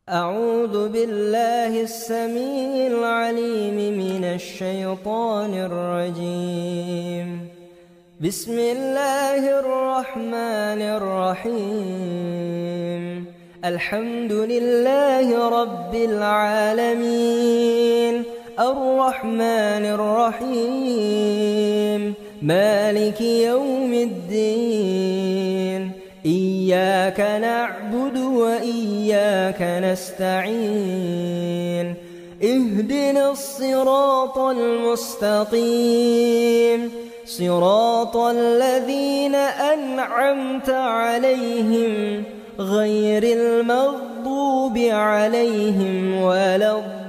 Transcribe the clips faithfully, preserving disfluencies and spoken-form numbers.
أعوذ بالله السميع العليم من الشيطان الرجيم. بسم الله الرحمن الرحيم. الحمد لله رب العالمين، الرحمن الرحيم، مالك يوم الدين. إياك نعبد وإياك نستعين. اهدنا الصراط المستقيم، صراط الذين أنعمت عليهم غير المغضوب عليهم ولا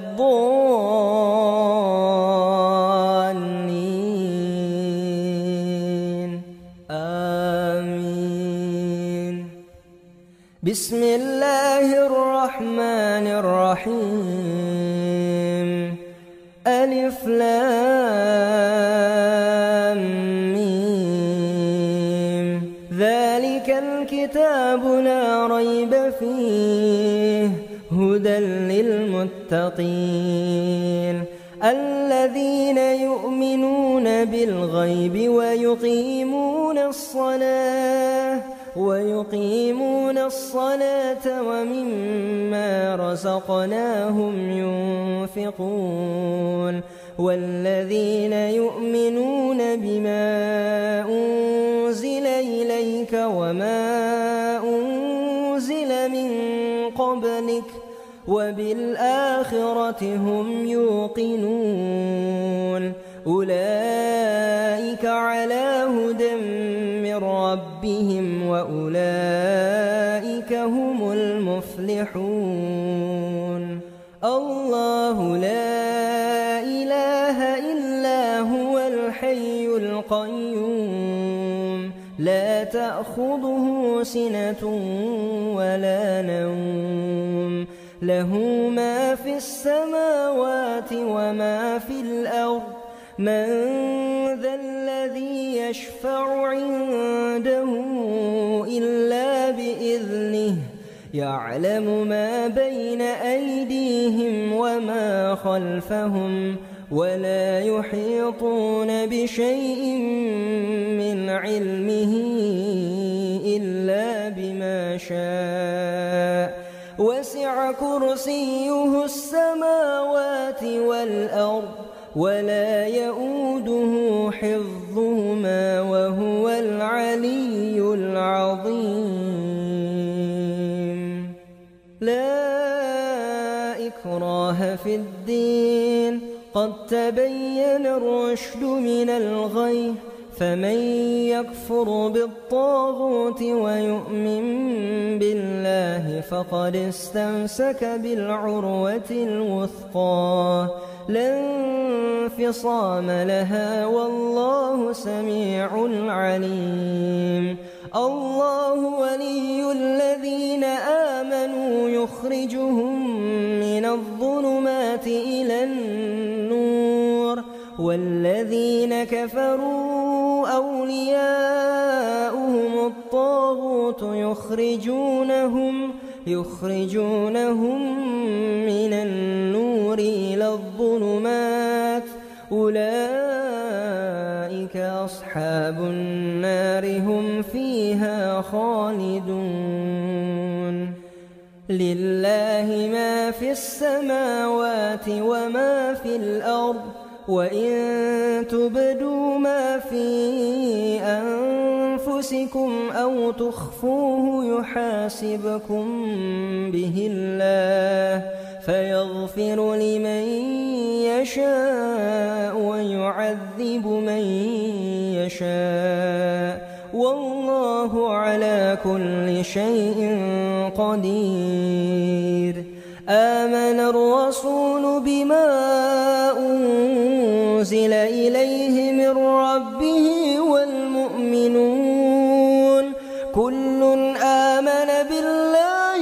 الضالين. آمين. بسم الله الرحمن الرحيم. ألف لام ميم. ذلك الكتاب لا ريب فيه هدى للمتقين الذين يؤمنون بالغيب ويقيمون الصلاة ويقيمون الصلاة ومما رزقناهم ينفقون والذين يؤمنون بما أنزل إليك وما أنزل من قبلك وبالآخرة هم يوقنون. أولئك على هدى من ربهم وأولئك هم المفلحون. الله لا إله إلا هو الحي القيوم، لا تأخذه سنة ولا نوم، له ما في السماوات وما في الأرض. من ذا الذي يشفع عنده إلا بإذنه، يعلم ما بين أيديهم وما خلفهم ولا يحيطون بشيء من علمه إلا بما شاء. وسع كرسيه السماوات والأرض ولا يؤوده حفظهما وهو العلي العظيم. لا إكراه في الدين، قد تبين الرشد من الغي، فمن يكفر بالطاغوت ويؤمن بالله فقد استمسك بالعروة الوثقى لا انفصام لها والله سميع عليم. الله ولي الذين آمنوا يخرجهم من الظلمات إلى النور، والذين كفروا أولياؤهم الطاغوت يخرجونهم يخرجونهم من النور إلى الظلمات. أولئك أصحاب النار هم فيها خالدون. لله ما في السماوات وما في الأرض، وإن تبدوا ما في أنفسكم أو تخفوه يحاسبكم به الله فيغفر لمن يشاء ويعذب من يشاء، والله على كل شيء قدير. آمن الرسول بما أنزل إليه من ربه والمؤمنون كل آمن بالله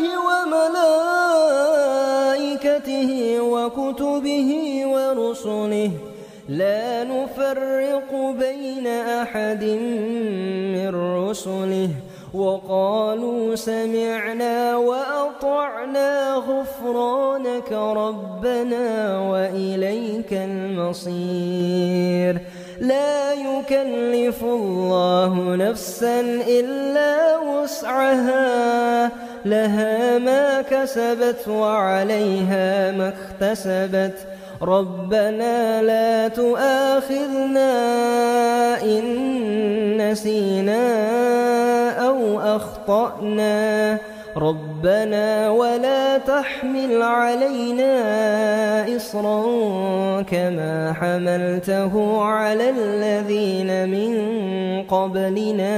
وملائكته وكتبه ورسله لا نفرق بين أحد من رسله وقالوا سمعنا وأطعنا غفرانك ربنا وإليك المصير. لا يكلف الله نفسا إلا وسعها، لها ما كسبت وعليها ما اكتسبت. ربنا لا تؤاخذنا إن نسينا أو أخطأنا، ربنا ولا تحمل علينا إصرا كما حملته على الذين من قبلنا،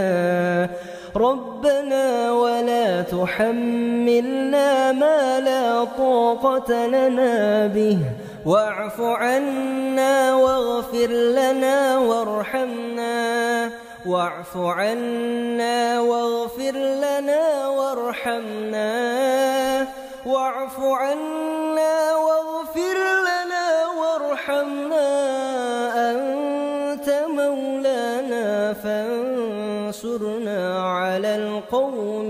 ربنا ولا تحملنا ما لا طاقة لنا به، واعف عنا واغفر لنا وارحمنا، واعف عنا واغفر لنا وارحمنا، واعف عنا واغفر لنا وارحمنا، أنت مولانا فانصرنا على القوم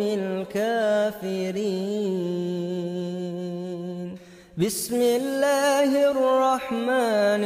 الكافرين. بسم الله الرحمن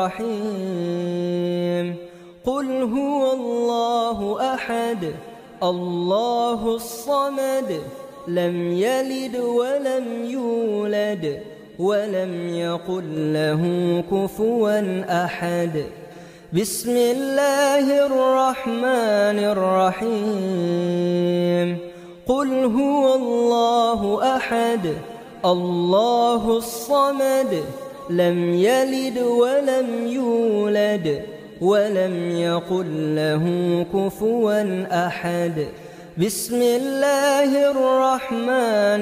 الرحيم. قل هو الله أحد الله الصمد لم يلد ولم يولد ولم يكن له كفوا أحد. بسم الله الرحمن الرحيم. قل هو الله أحد الله الصمد لم يلد ولم يولد ولم يكن له كفوا أحد. بسم الله الرحمن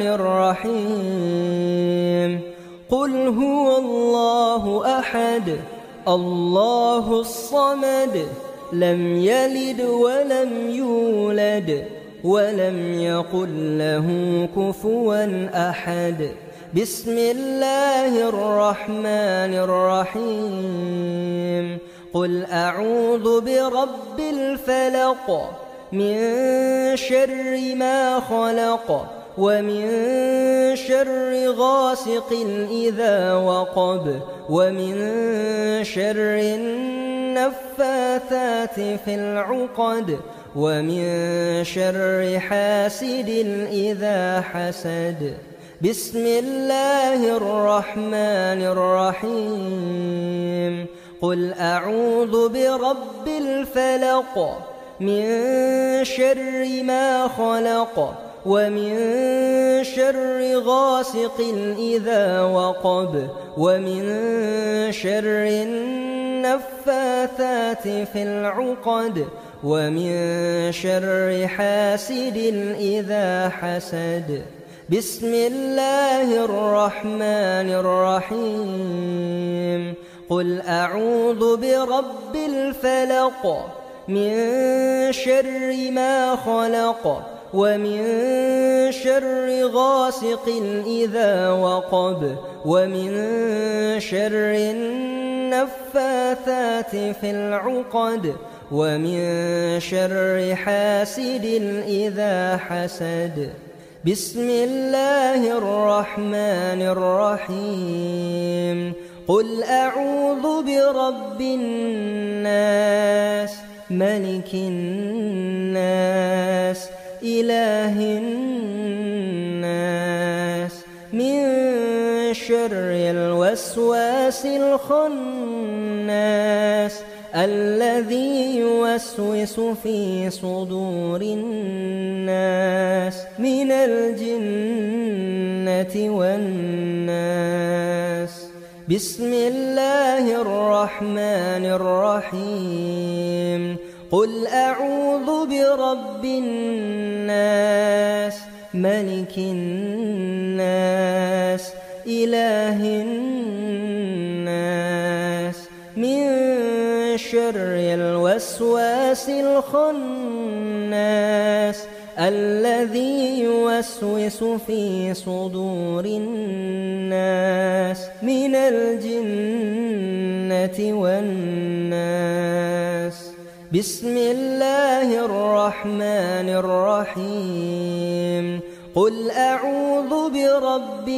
الرحيم. قل هو الله أحد الله الصمد لم يلد ولم يولد ولم يكن له كفوا أحد. بسم الله الرحمن الرحيم. قل أعوذ برب الفلق من شر ما خلق ومن شر غاسق إذا وقب ومن شر النفاثات في العقد ومن شر حاسد إذا حسد. بسم الله الرحمن الرحيم. قل أعوذ برب الفلق من شر ما خلق ومن شر غاسق إذا وقب ومن شر النفاثات في العقد ومن شر حاسد إذا حسد. بسم الله الرحمن الرحيم. قل أعوذ برب الفلق من شر ما خلق ومن شر غاسق إذا وقب ومن شر النفاثات في العقد ومن شر حاسد إذا حسد. بسم الله الرحمن الرحيم. قل أعوذ برب الناس ملك الناس إله الناس من شر الوسواس الخناس الذي يوسوس في صدور الناس من الجنة والناس. بسم الله الرحمن الرحيم. قل أعوذ برب الناس ملك الناس إله الناس من شر الوسواس الخناس الذي يوسوس في صدور الناس من الجنة والناس. بسم الله الرحمن الرحيم. قل أعوذ برب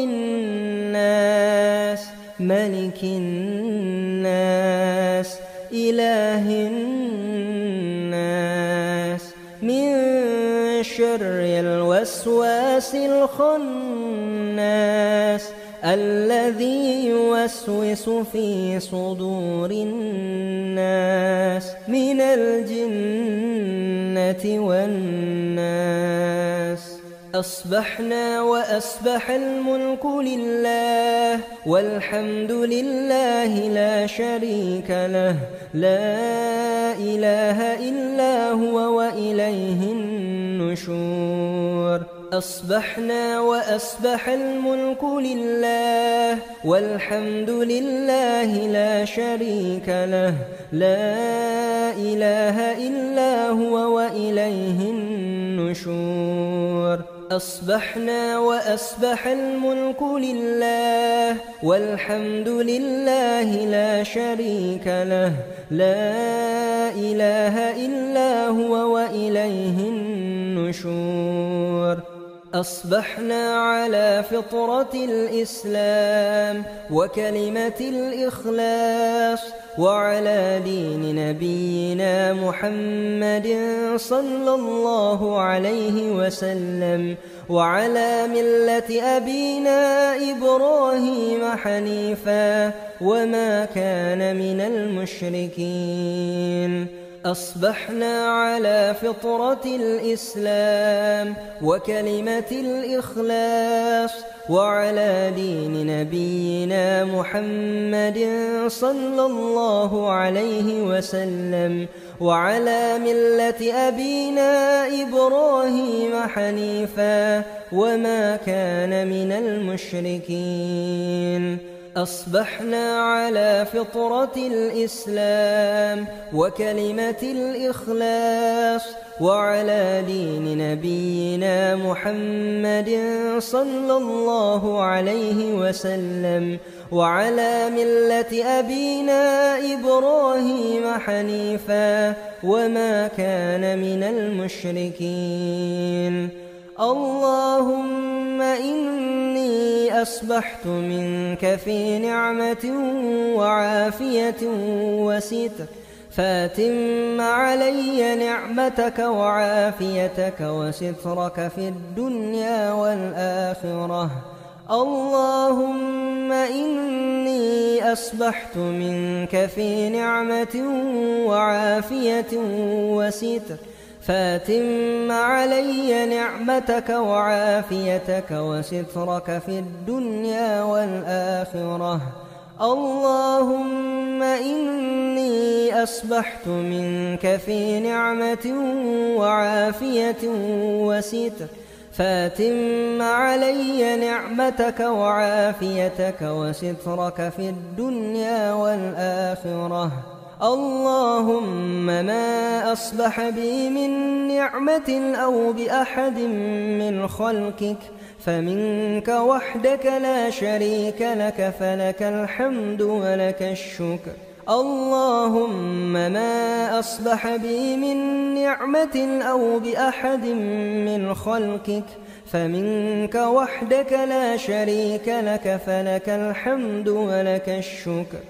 الناس ملك الناس إله الناس من شر الوسواس الخناس الذي يوسوس في صدور الناس من الجنة والناس. أصبحنا وأصبح الملك لله والحمد لله لا شريك له لا إله إلا هو وإليه النشور. أصبحنا وأصبح الملك لله والحمد لله لا شريك له لا إله إلا هو وإليه النشور. أصبحنا وأصبح الملك لله والحمد لله لا شريك له لا إله إلا هو وإليه النشور. أصبحنا على فطرة الإسلام وكلمة الإخلاص وعلى دين نبينا محمد صلى الله عليه وسلم وعلى ملة أبينا إبراهيم حنيفا وما كان من المشركين. أصبحنا على فطرة الإسلام وكلمة الإخلاص وعلى دين نبينا محمد صلى الله عليه وسلم وعلى ملة أبينا إبراهيم حنيفا وما كان من المشركين. أصبحنا على فطرة الإسلام وكلمة الإخلاص وعلى دين نبينا محمد صلى الله عليه وسلم وعلى ملة أبينا إبراهيم حنيفا وما كان من المشركين. اللهم إني أصبحت منك في نعمة وعافية وستر فأتم علي نعمتك وعافيتك وسترك في الدنيا والآخرة. اللهم إني أصبحت منك في نعمة وعافية وستر فأتم علي نعمتك وعافيتك وسترك في الدنيا والآخرة. اللهم إني أصبحت منك في نعمة وعافية وستر فأتم علي نعمتك وعافيتك وسترك في الدنيا والآخرة. اللهم ما أصبح بي من نعمة أو بأحد من خلقك فمنك وحدك لا شريك لك فلك الحمد ولك الشكر. اللهم ما أصبح بي من نعمة أو بأحد من خلقك فمنك وحدك لا شريك لك فلك الحمد ولك الشكر.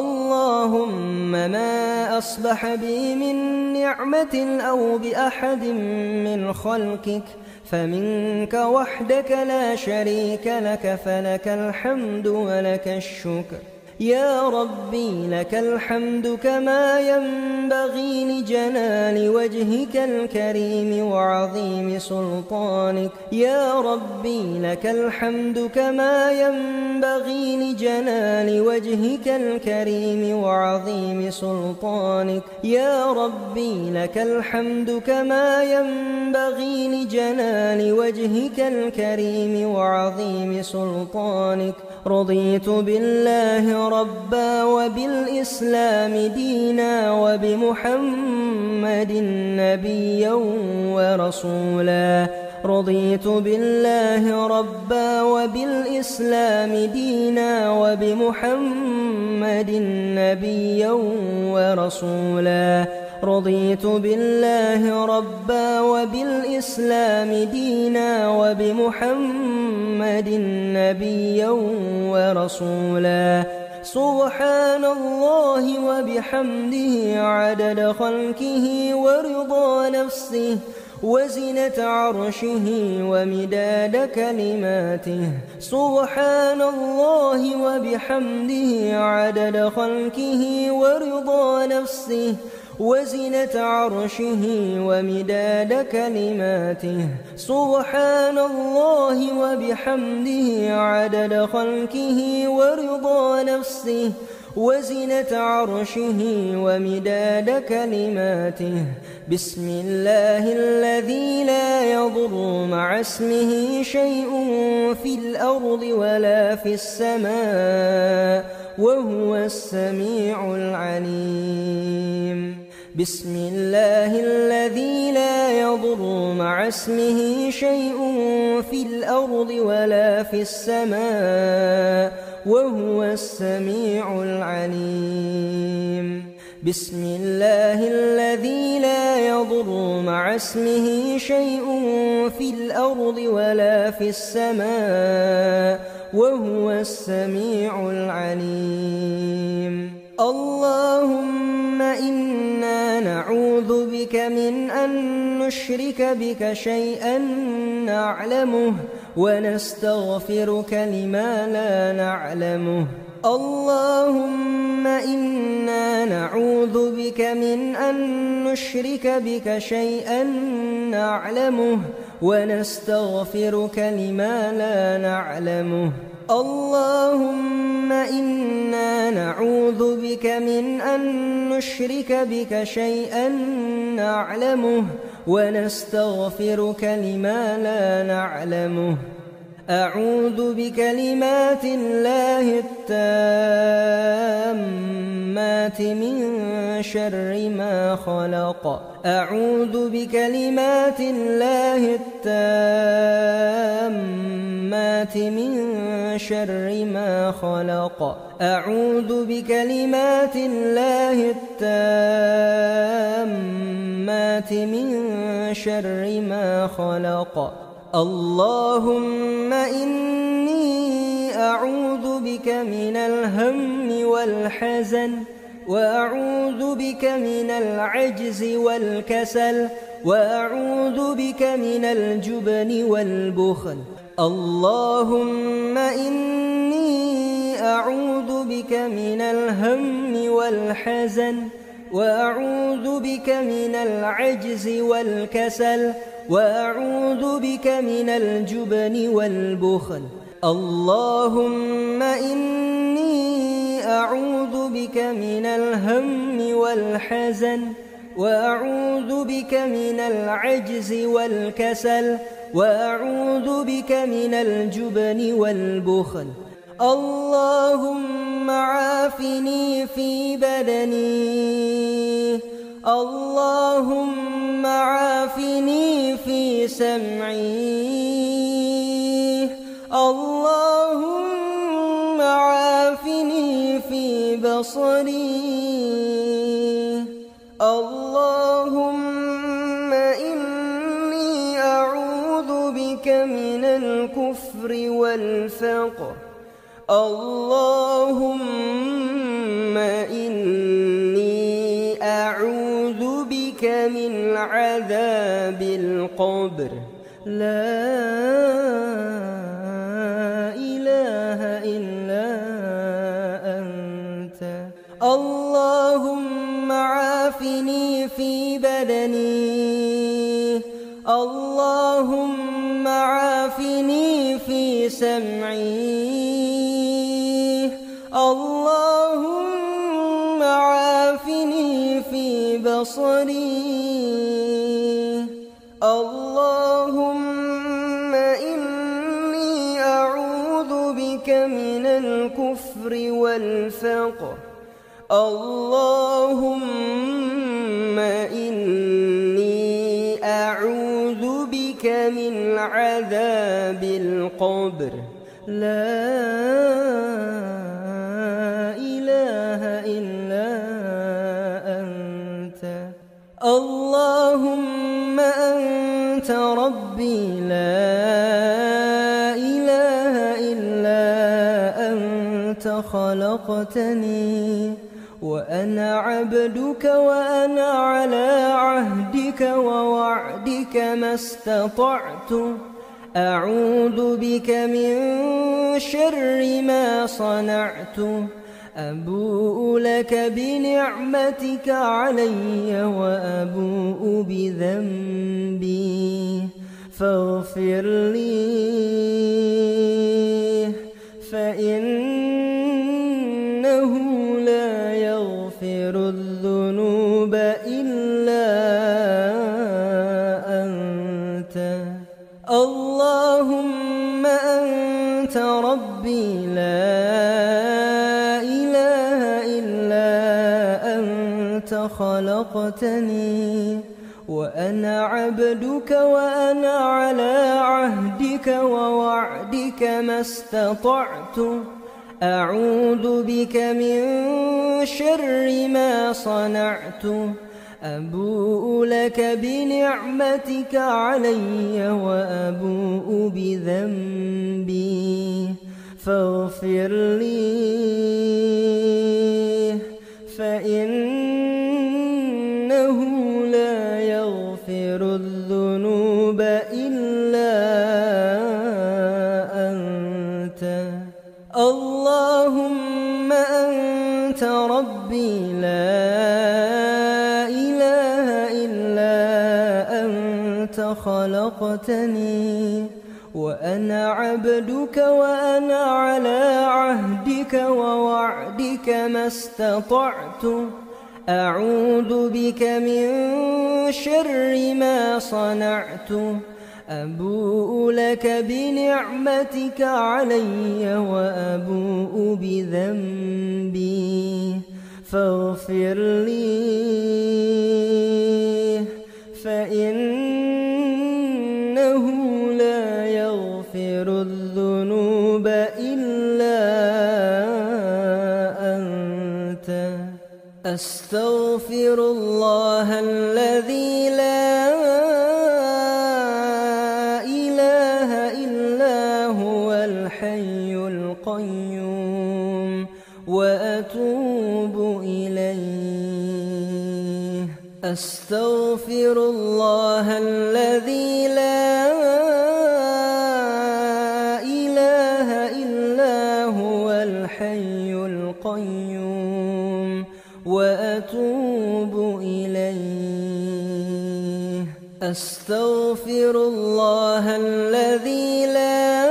اللهم ما أصبح بي من نعمة أو بأحد من خلقك فمنك وحدك لا شريك لك فلك الحمد ولك الشكر. يا ربي لك الحمد كما ينبغي لجلال وجهك الكريم وعظيم سلطانك. يا ربي لك الحمد كما ينبغي لجلال وجهك الكريم وعظيم سلطانك. يا ربي لك الحمد كما ينبغي لجلال وجهك الكريم وعظيم سلطانك. رضيت بالله ربا وبالإسلام دينا وبمحمد نبيا ورسولا. رضيت بالله ربا وبالإسلام دينا وبمحمد نبيا ورسولا. رضيت بالله ربا وبالإسلام دينا وبمحمد نبيا ورسولا. سبحان الله وبحمده عدد خلقه ورضا نفسه وزنة عرشه ومداد كلماته. سبحان الله وبحمده عدد خلقه ورضا نفسه وزنة عرشه ومداد كلماته. سبحان الله وبحمده عدد خلقه ورضا نفسه وزنة عرشه ومداد كلماته. بسم الله الذي لا يضر مع اسمه شيء في الأرض ولا في السماء وهو السميع العليم. بسم الله الذي لا يضر مع اسمه شيء في الأرض ولا في السماء وهو السميع العليم. بسم الله الذي لا يضر مع اسمه شيء في الأرض ولا في السماء وهو السميع العليم. اللهم إنا نعوذ بك من أن نشرك بك شيئا نعلمه ونستغفرك لما لا نعلمه. اللهم إنا نعوذ بك من أن نشرك بك شيئا نعلمه ونستغفرك لما لا نعلمه. اللهم إنا نعوذ بك من أن نشرك بك شيئا نعلمه ونستغفرك لما لا نعلمه. أعوذ بكلمات الله التامات من شر ما خلق. أعوذ بكلمات الله التامات من شر ما خلق. أعوذ بكلمات الله التامات من شر ما خلق. اللهم إني أعوذ بك من الهم والحزن وأعوذ بك من العجز والكسل وأعوذ بك من الجبن والبخل. اللهم إني أعوذ بك من الهم والحزن وأعوذ بك من العجز والكسل وأعوذ بك من الجبن والبخل. اللهم إني أعوذ بك من الهم والحزن وأعوذ بك من العجز والكسل وأعوذ بك من الجبن والبخل. اللهم عافني في بدني. اللهم عافني في سمعي. اللهم عافني في بصري. اللهم إني أعوذ بك من الكفر والفقر. اللهم إني أعوذ بك من عذاب القبر. لا إله إلا أنت. اللهم عافني في بدني. اللهم عافني في سمعي. اللهم عافني في بصري. اللهم إني أعوذ بك من الكفر والفقر. اللهم إني أعوذ بك من عذاب القبر. لا إله إلا أنت. ربي لا إله إلا أنت خلقتني وأنا عبدك وأنا على عهدك ووعدك ما استطعت أعوذ بك من شر ما صنعت أبوء لك بنعمتك علي وأبوء بذنبي فاغفر لي فإنه لا يغفر الذنوب إلا أنت اللهم أنت ربي لا إله إلا أنت خلقتني وأنا عبدك وأنا على عهدك ووعدك ما استطعت أعوذ بك من شر ما صنعت أبوء لك بنعمتك علي وأبوء بذنبي فاغفر لي فإنه لا يغفر الذنوب إلا أنت اللهم أنت ربي لا إله إلا أنت خلقتني وأنا عبدك وأنا على عهدك ووعدك ما استطعت أعوذ بك من شر ما صنعت أبوء لك بنعمتك علي وأبوء بذنبي فاغفر لي فإنه لا يغفر الذنوب إلا أنت أستغفر الله الذي لا إله إلا هو الحي القيوم وأتوب إليه أستغفر الله الذي لا إله إلا هو الحي القيوم وأتوب إليه أستغفر الله الذي لا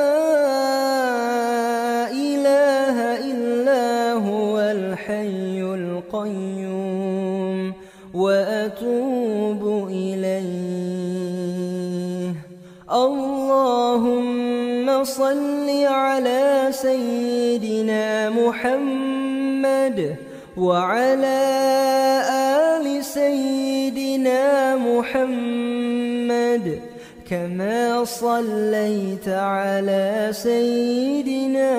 إله إلا هو الحي القيوم وأتوب إليه اللهم صل على سيدنا محمد وعلى آل سيدنا محمد كما صليت على سيدنا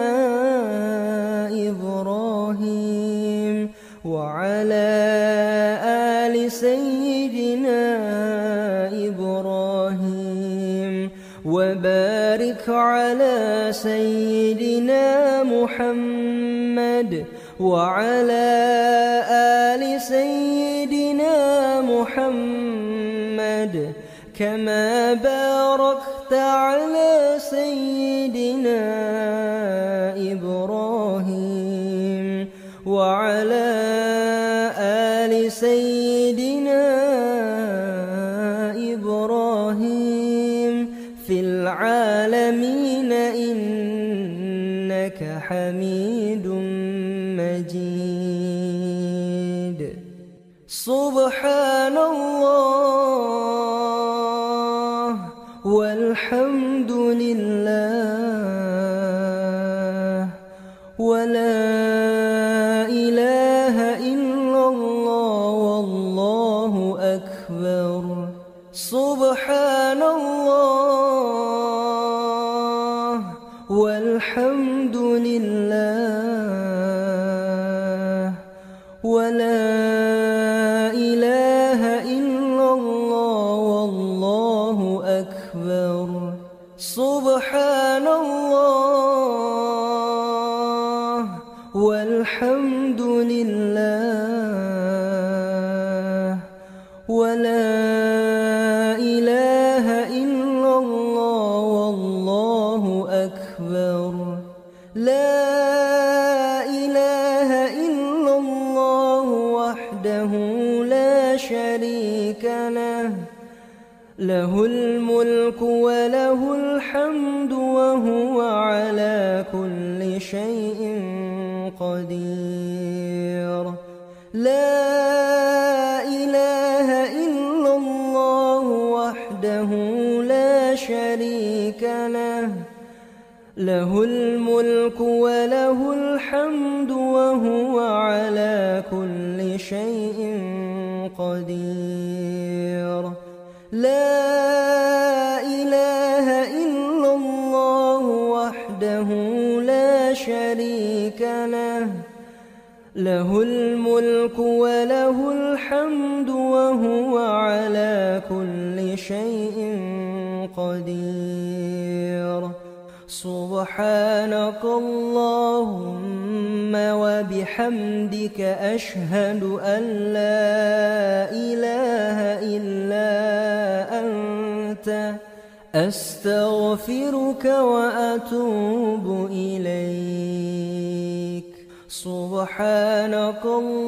إبراهيم وعلى آل سيدنا إبراهيم وبارك على سيدنا محمد وعلى آل سيدنا محمد كما باركت على سيدنا إبراهيم وعلى آل سيدنا إبراهيم في العالمين إنك حميد مجيد سبحان الله والحمد لله ولا إله إلا الله والله أكبر سبحان الله والحمد لله ولا إله إلا الله والله أكبر سبحان الله والحمد لله ولا إله إلا الله والله أكبر لا إله إلا الله وحده لا شريك له له الملك وله الحمد وهو على كل شيء قدير لا إله إلا الله وحده لا شريك له له الملك وله الحمد وهو على كل شيء قدير لا إله إلا الله وحده لا شريك له له الملك وله الحمد وهو على كل شيء قدير سبحانك اللهم وبحمدك أشهد أن لا إله إلا أنت أستغفرك وأتوب إليك سبحانك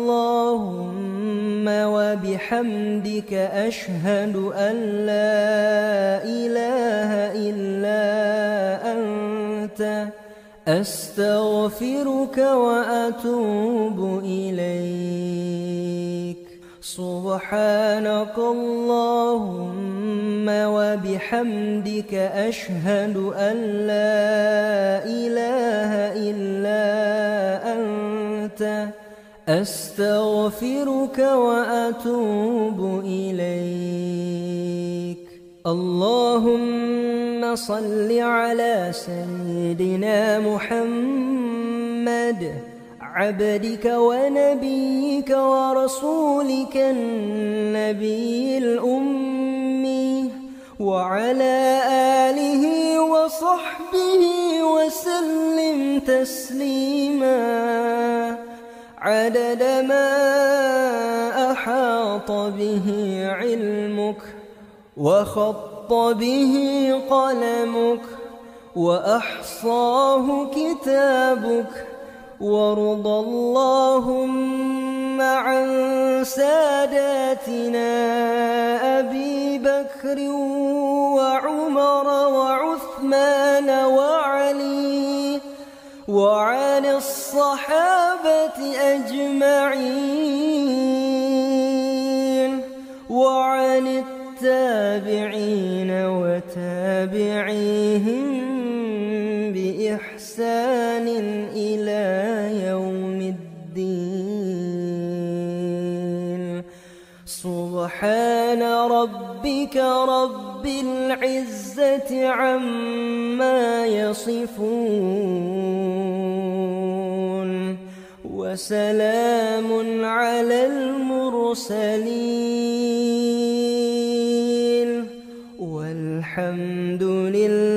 اللهم وبحمدك أشهد أن لا إله إلا أنت أستغفرك وأتوب إليك سبحانك اللهم وبحمدك أشهد أن لا إله إلا أنت أستغفرك وأتوب إليك اللهم صل على سيدنا محمد عبدك ونبيك ورسولك النبي الأمي وعلى آله وصحبه وسلم تسليما عدد ما أحاط به علمك وخط به قلمك وأحصاه كتابك وارض اللهم عن ساداتنا أبي بكر وعمر وعثمان وعلي وعن الصحابة أجمعين وعن التابعين وتابعيهم بإحسان إلى يوم الدين سبحان ربك رب العزة عما يصفون وسلام على المرسلين والحمد لله